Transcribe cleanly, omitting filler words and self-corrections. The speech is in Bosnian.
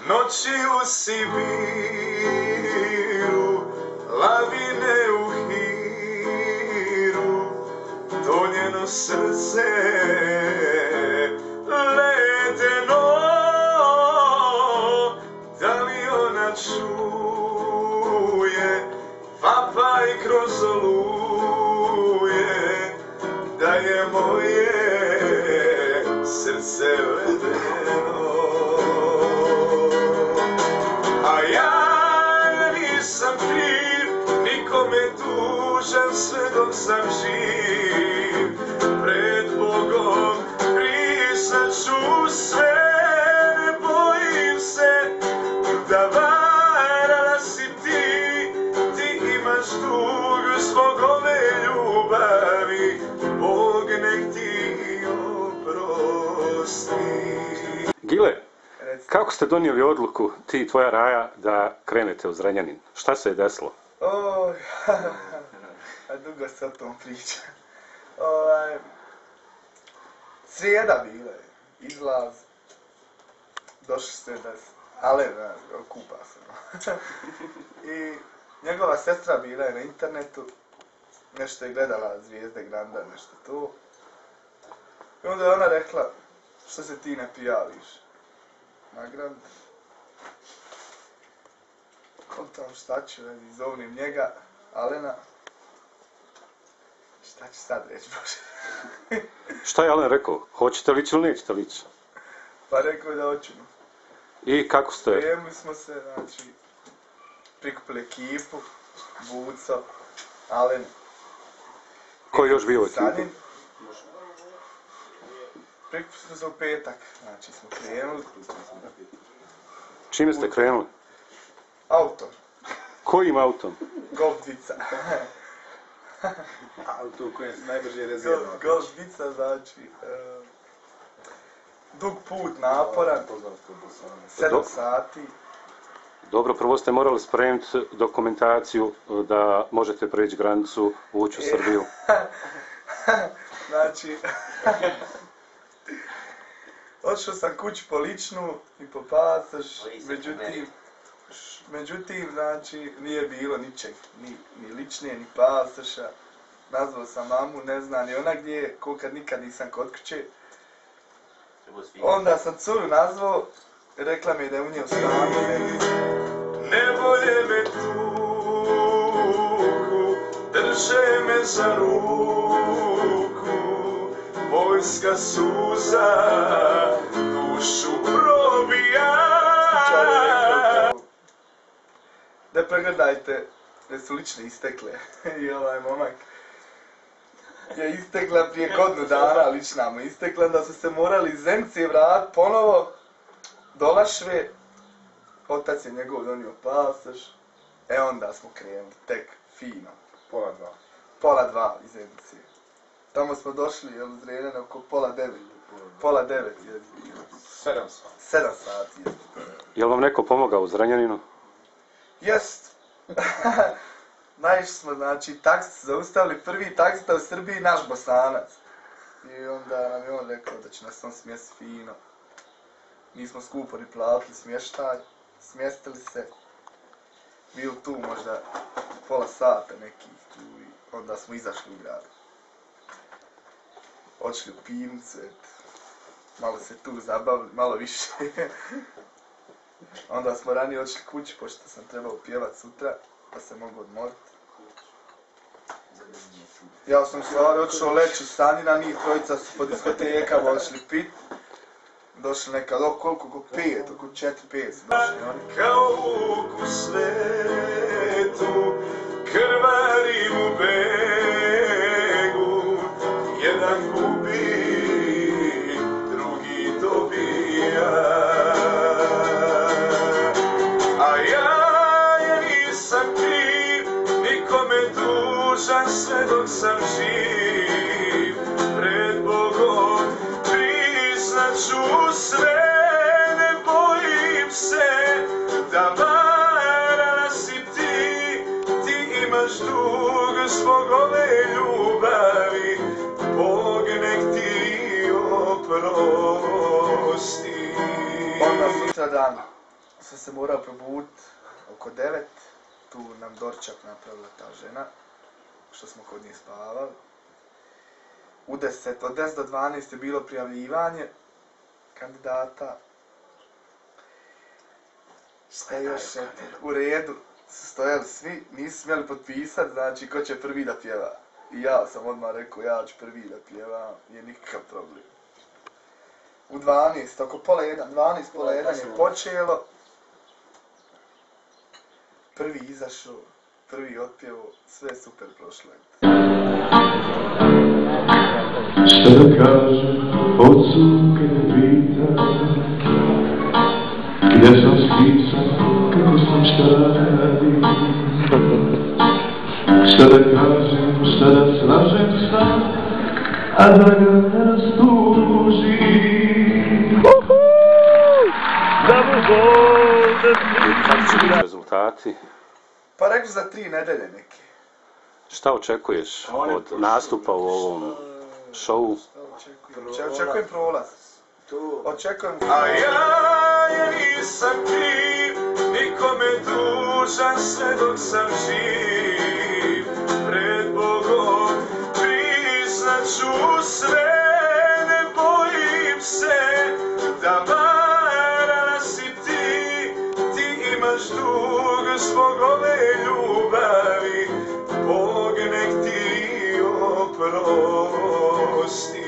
Noći u Sibiru, lavine u Hiru, to njeno srce ledeno. Da li ona čuje vapaj kroz oluje, da je moje srce ledeno. A ja nisam kriv, nikome dužan sve dok sam živ. Pred Bogom priznat ću sve, ne bojim se da varala si ti. Ti imaš dug zbog ove ljubavi, Bog nek ti oprosti. Gile, kako ste donijeli odluku, ti i tvoja Raja, da krenete u Zrenjanin? Šta se je desilo? Dugo se o tom priča. Srijeda bila je, izlaz, došli ste da se, ale, kupa se. I njegova sestra bila je na internetu, nešto je gledala Zvijezde Granda, nešto to. I onda je ona rekla, što se ti ne prijaviš na Grand? Kontam šta ću, zovnim njega, Alena. Šta ću sad reći, Bože? Šta je Alen rekao? Hoćete li ići ili nećete li ići? Pa rekao je da hoćemo. I kako ste? Prijemili smo se, znači, prikupili ekipu, Buco, Alen. Ko je još bio u ekipu? Prikupili smo se u petak, znači smo krenuli. Čime ste krenuli? Autom. Kojim autom? Golf dvica. Auto koje je najbrže rezervno. Golf dvica, znači, dug put, naporan, 7 sati. Dobro, prvo ste morali spremiti dokumentaciju da možete preći granicu, ući u Srbiju. Znači, otišao sam kući po ličnu i po pasoš, međutim, znači, nije bilo ničeg, ni lične, ni pasoša. Nazvao sam mamu, ne zna ni ona gdje je, ko kad nikad nisam kod kuće. Onda sam curu nazvao, rekla mi da je u njoj stanu. Nevolje me tuku, drže me za ruku, vojska suza dušu probija. Da pregledajte, da su lične istekle. I ovaj momak je istekla prije godinu dana, lična mu istekla, da su se morali iz Zenice vratiti ponovo do Lašve. Otac je njegov donio pasoš. Onda smo krenuli, tek fino. Pola dva iz Zenice. Tamo smo došli u Zrenjanin oko pola devet je bilo. 7 sati je. Je li vam neko pomogao u Zrenjaninu? Jest. Naišli smo, znači, taksi zaustavili, prvi taksista u Srbiji, naš Bosanac. I onda nam je on rekao da će nas on smjestiti fino. Nismo skupo ni platili smještaj, smjestili se. Bilo tu možda pola sata nekih tu i onda smo izašli u grad. Odšli u pivnicu, malo se tu zabavili, malo više. Onda smo ranije odšli kući, pošto sam trebao pjevat sutra, pa se mogu odmoriti. Ja sam stvari odšao leći sanjina, njih trojica su po diskotekama odšli pit. Došli nekad, koliko, oko 5, oko 4-5 su došli oni. Kao vuk u svetu, krvari u begu, jedan gubi, drugi dobija. A ja nisam kriv, nikome dužan sve dok sam živ. Pred Bogom priznat ću sve, ne bojim se da varala si ti. Ti imaš dug zbog ove ljubavi, Bog nek ti oprosti. Onda sutra dan sam se morao probuditi oko 9, tu nam doručak napravila ta žena, što smo kod nje spavali. Od 10 do 12 je bilo prijavljivanje kandidata. Šta još? U redu su stojali svi, nisu smjeli potpisati, znači ko će prvi da pjeva. I ja sam odmah rekao, ja ću prvi da pjevam, nije nikakav problem. U 12, oko pola 1, 12, pola 1 je počelo. Prvi izašao, prvi otpjevo, sve super prošlo. Šta da kažem, ocu kad me pita, gdje sam skican, kako sam šta radim. Šta da kažem, šta da slažem sam, a da ga ne rastužim. Da mu Bog Kako će biti rezultati? Pa rekli za 3 nedelje neke. Šta očekuješ od nastupa u ovom šovu? Očekujem prolaz. Očekujem... A ja nisam kriv, nikome dužan sve dok sam živ. Pred Bogom priznat ću sve, ne bojim se da varala si ti. Ti imaš dug zbog ove ljubavi, Bog nek ti oprosti.